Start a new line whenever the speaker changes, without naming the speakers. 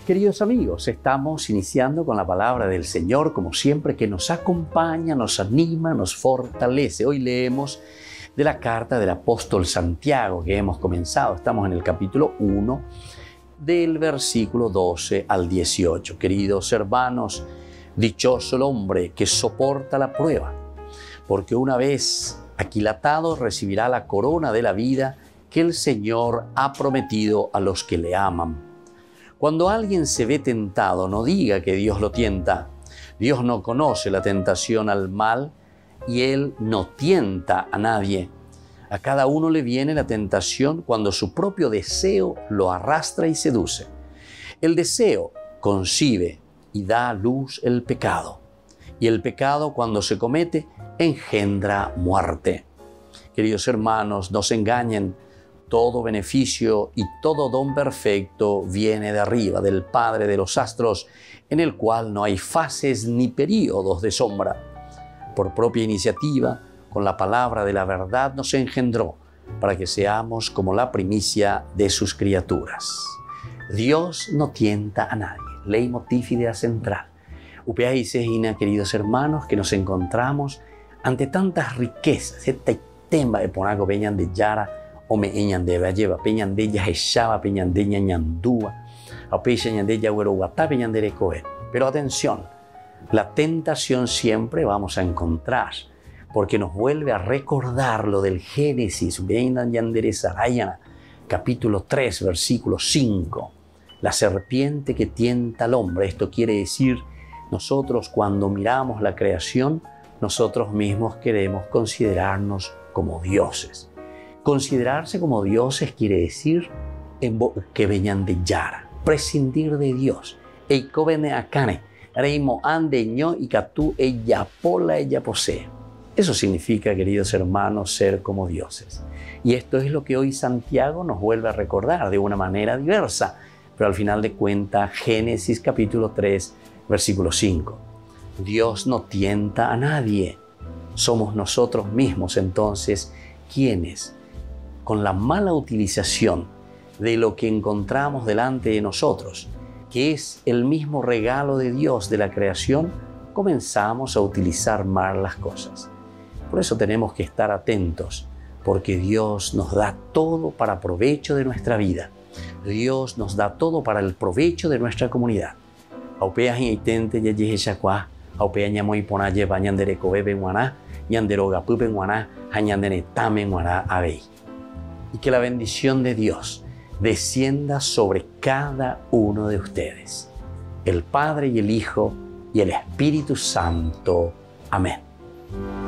Queridos amigos, estamos iniciando con la palabra del Señor, como siempre, que nos acompaña, nos anima, nos fortalece. Hoy leemos de la carta del apóstol Santiago que hemos comenzado. Estamos en el capítulo 1, del versículo 12 al 18. Queridos hermanos, dichoso el hombre que soporta la prueba, porque una vez aquilatado recibirá la corona de la vida que el Señor ha prometido a los que le aman. Cuando alguien se ve tentado, no diga que Dios lo tienta. Dios no conoce la tentación al mal y Él no tienta a nadie. A cada uno le viene la tentación cuando su propio deseo lo arrastra y seduce. El deseo concibe y da a luz el pecado. Y el pecado, cuando se comete, engendra muerte. Queridos hermanos, no se engañen. Todo beneficio y todo don perfecto viene de arriba, del Padre de los astros, en el cual no hay fases ni períodos de sombra. Por propia iniciativa, con la palabra de la verdad nos engendró, para que seamos como la primicia de sus criaturas. Dios no tienta a nadie. Leitmotiv idea central. Upea y Sejina, queridos hermanos, que nos encontramos ante tantas riquezas. Este tema de Ponaco Peñan de Yara, Ome eñandeba lleva peñandella echaba peñandeña ñandúa, a peñandella hueroguatá peñanderecoe. Pero atención, la tentación siempre vamos a encontrar, porque nos vuelve a recordar lo del Génesis, capítulo 3, versículo 5. La serpiente que tienta al hombre. Esto quiere decir, nosotros cuando miramos la creación, nosotros mismos queremos considerarnos como dioses. Considerarse como dioses quiere decir que venían de Yara, prescindir de Dios. Eikobene akane, reimo andeño y catú ella pola ella posee. Eso significa, queridos hermanos, ser como dioses. Y esto es lo que hoy Santiago nos vuelve a recordar de una manera diversa, pero al final de cuentas, Génesis capítulo 3, versículo 5. Dios no tienta a nadie. Somos nosotros mismos entonces quienes, con la mala utilización de lo que encontramos delante de nosotros, que es el mismo regalo de Dios de la creación, comenzamos a utilizar mal las cosas. Por eso tenemos que estar atentos, porque Dios nos da todo para provecho de nuestra vida. Dios nos da todo para el provecho de nuestra comunidad. Aupea intente yeje chakwa, aupea ñamoy ponaye bañandere kobe guaná, ñanderoga pupe guaná, hañandene tame guaná abey. Y que la bendición de Dios descienda sobre cada uno de ustedes, el Padre y el Hijo y el Espíritu Santo. Amén.